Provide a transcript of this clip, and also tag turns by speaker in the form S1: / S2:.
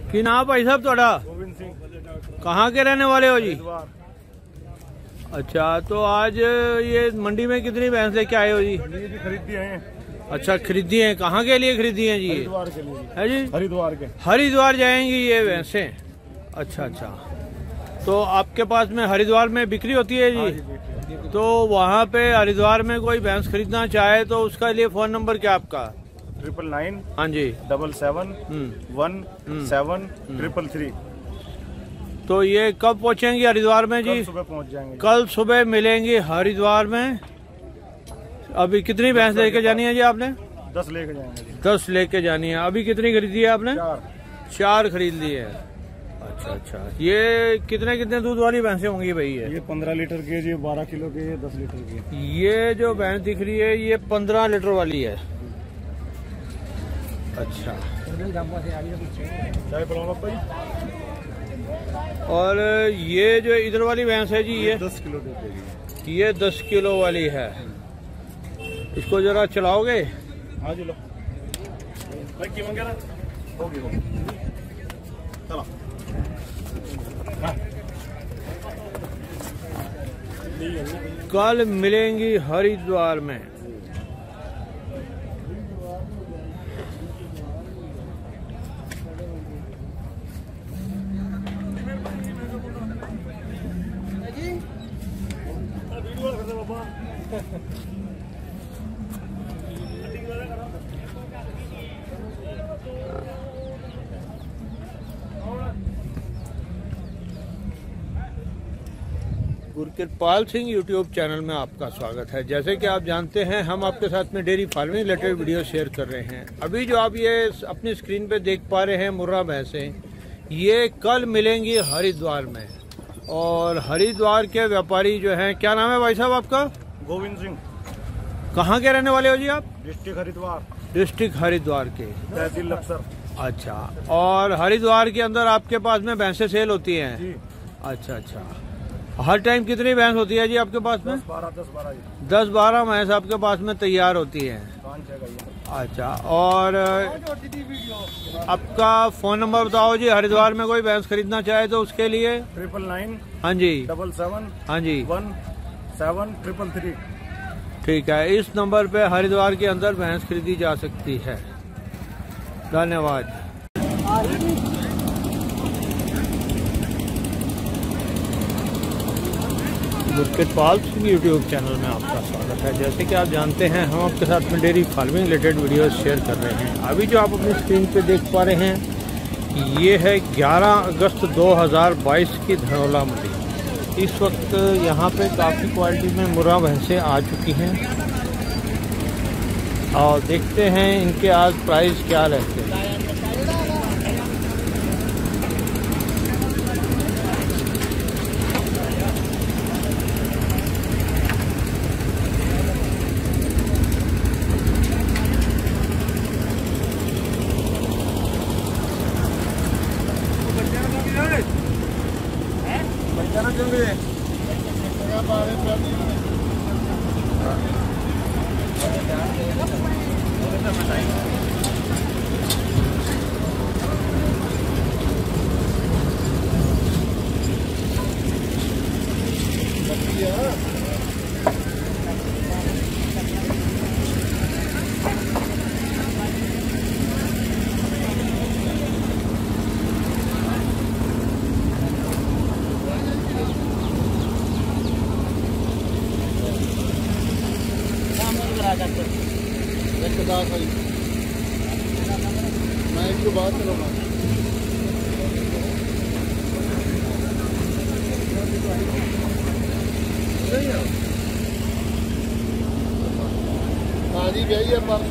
S1: की नाम भाई साहब थोड़ा?
S2: गोविंद सिंह।
S1: कहाँ के रहने वाले हो जी?
S2: हरिद्वार।
S1: अच्छा, तो आज ये मंडी में कितनी भैंस लेके आए हो जी?
S2: ये भी खरीदी है।
S1: अच्छा, खरीदी है। कहाँ के लिए खरीदी है जी?
S2: हरिद्वार के लिए
S1: है जी?
S2: हरिद्वार के।
S1: हरिद्वार जाएंगी ये भैंसें? अच्छा अच्छा, तो आपके पास में हरिद्वार में बिक्री होती है जी? तो वहाँ पे हरिद्वार में कोई भैंस खरीदना चाहे तो उसका लिए फोन नंबर क्या आपका?
S2: 999।
S1: हाँ जी।
S2: 77 17 333।
S1: तो ये कब पहुँचेंगी हरिद्वार में जी?
S2: कल सुबह पहुँच जाएंगे।
S1: कल सुबह मिलेंगी हरिद्वार में। अभी कितनी भैंस लेके जानी है जी आपने?
S2: 10 लेके जाएंगे।
S1: 10 लेके जानी है। अभी कितनी खरीदी है आपने?
S2: 4
S1: खरीद ली है। अच्छा अच्छा, ये कितने दूध वाली भैंसें होंगी भाई?
S2: ये 15 लीटर के, ये 12 किलो के, 10 लीटर के।
S1: ये जो भैंस दिख रही है ये 15 लीटर वाली है। अच्छा,
S2: चाय पिलाऊंगा भाई।
S1: और ये जो इधर वाली भैंस है जी ये
S2: 10 किलो देगी।
S1: ये 10 किलो वाली है। इसको जरा चलाओगे?
S2: हाँ जी, लो भाई। की मंगे ना होगी चलो।
S1: कल मिलेंगी हरिद्वार में। गुरकिरपाल सिंह यूट्यूब चैनल में आपका स्वागत है। जैसे कि आप जानते हैं हम आपके साथ में dairy farming related video share कर रहे हैं। अभी जो आप ये अपनी स्क्रीन पे देख पा रहे हैं मुर्रा भैंसें, ये कल मिलेंगी हरिद्वार में। और हरिद्वार के व्यापारी जो हैं, क्या नाम है भाई साहब आपका?
S2: गोविंद सिंह।
S1: कहाँ के रहने वाले हो जी आप?
S2: डिस्ट्रिक्ट हरिद्वार।
S1: डिस्ट्रिक्ट हरिद्वार के,
S2: तहसील लक्सर।
S1: अच्छा, और हरिद्वार के अंदर आपके पास में भैंसें सेल होती हैं?
S2: जी।
S1: अच्छा अच्छा, हर टाइम कितनी भैंस होती है जी आपके पास में?
S2: 10-12
S1: भैंस आपके पास में तैयार होती हैं? अच्छा, और आपका फोन नंबर बताओ जी। हरिद्वार में कोई भैंस खरीदना चाहे तो उसके लिए?
S2: 999।
S1: हाँ जी।
S2: 77
S1: हाँ जी।
S2: 17 333।
S1: ठीक है, इस नंबर पे हरिद्वार के अंदर भैंस खरीदी जा सकती है। धन्यवाद। गुरकिरपाल सिंह यूट्यूब चैनल में आपका स्वागत है। जैसे कि आप जानते हैं हम आपके साथ में dairy farming related video share कर रहे हैं। अभी जो आप अपनी स्क्रीन पे देख पा रहे हैं ये है 11 अगस्त 2022 की धनौला मंडी। इस वक्त यहाँ पे काफ़ी क्वालिटी में मुर्रा भैंसें आ चुकी हैं और देखते हैं इनके आज प्राइस क्या रहते हैं। मैं इसको बात करूँगा। ताजी गई है पर